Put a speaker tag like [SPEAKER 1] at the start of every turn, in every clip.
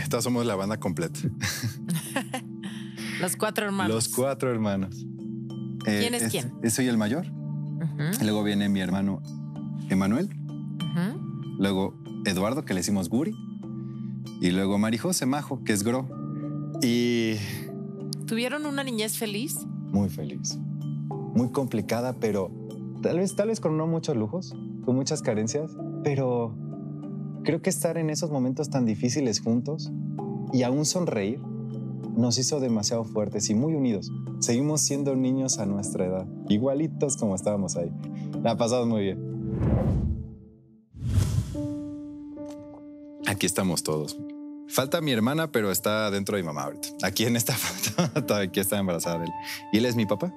[SPEAKER 1] todos somos la banda completa.
[SPEAKER 2] Los 4 hermanos.
[SPEAKER 1] Los 4 hermanos.
[SPEAKER 2] ¿Quién es quién?
[SPEAKER 1] Soy el mayor. Luego viene mi hermano Emanuel. Luego Eduardo, que le decimos Guri. Y luego Marijose Majo, que es Gro. Y...
[SPEAKER 2] ¿Tuvieron una niñez feliz?
[SPEAKER 1] Muy feliz. Muy complicada, pero tal vez con no muchos lujos, con muchas carencias, pero creo que estar en esos momentos tan difíciles juntos y aún sonreír nos hizo demasiado fuertes y muy unidos. Seguimos siendo niños a nuestra edad, igualitos como estábamos ahí. La pasamos muy bien. Aquí estamos todos. Falta mi hermana, pero está dentro de mi mamá ahorita. Aquí en esta foto, aquí está embarazada de él. Y él es mi papá.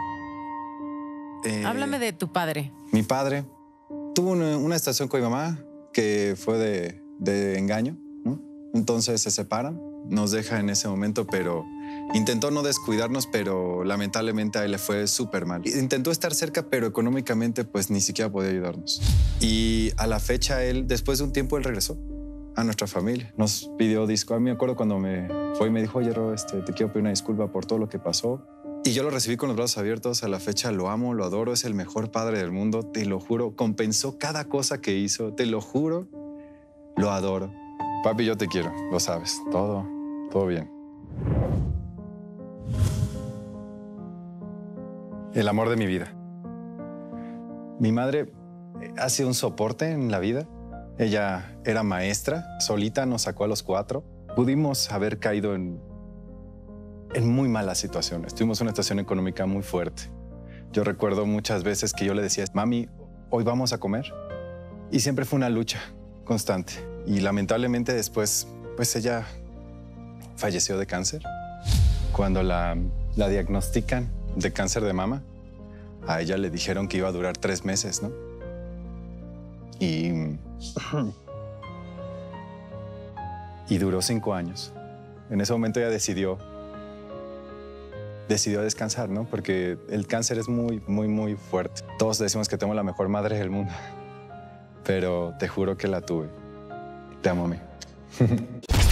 [SPEAKER 2] Háblame de tu padre.
[SPEAKER 1] Mi padre tuvo una situación con mi mamá que fue de engaño, ¿no? Entonces se separan, nos deja en ese momento, pero intentó no descuidarnos, pero lamentablemente a él le fue súper mal. Intentó estar cerca, pero económicamente pues ni siquiera podía ayudarnos. Y a la fecha él, después de un tiempo, él regresó a nuestra familia. Nos pidió disco. A mí me acuerdo cuando me fue y me dijo, oye, Ro, te quiero pedir una disculpa por todo lo que pasó. Y yo lo recibí con los brazos abiertos. A la fecha lo amo, lo adoro. Es el mejor padre del mundo, te lo juro. Compensó cada cosa que hizo, te lo juro. Lo adoro. Papi, yo te quiero, lo sabes. Todo bien. El amor de mi vida. Mi madre ha sido un soporte en la vida. Ella era maestra, solita nos sacó a los 4. Pudimos haber caído en muy malas situaciones. Tuvimos una situación económica muy fuerte. Yo recuerdo muchas veces que yo le decía, mami, hoy vamos a comer. Y siempre fue una lucha constante. Y lamentablemente después, pues ella falleció de cáncer. Cuando la diagnostican de cáncer de mama, a ella le dijeron que iba a durar 3 meses, ¿no? Y duró 5 años. En ese momento ella decidió descansar, ¿no? Porque el cáncer es muy, muy, muy fuerte. Todos decimos que tengo la mejor madre del mundo, pero te juro que la tuve. Te amo, mami.